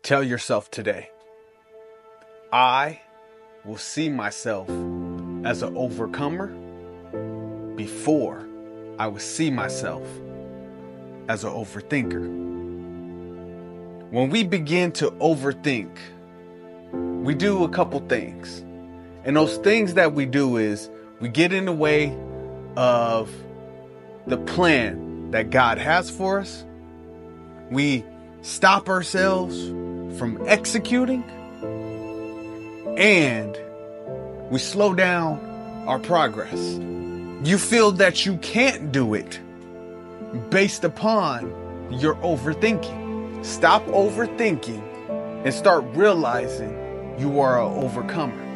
Tell yourself today, I will see myself as an overcomer before I will see myself as an overthinker. When we begin to overthink, we do a couple things. And those things that we do is we get in the way of the plan that God has for us. We stop ourselves from executing, and we slow down our progress. You feel that you can't do it based upon your overthinking. Stop overthinking and start realizing you are an overcomer.